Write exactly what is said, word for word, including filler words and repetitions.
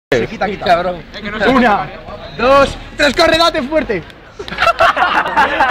Sí, quita, quita. Una, dos, tres, corre, date fuerte.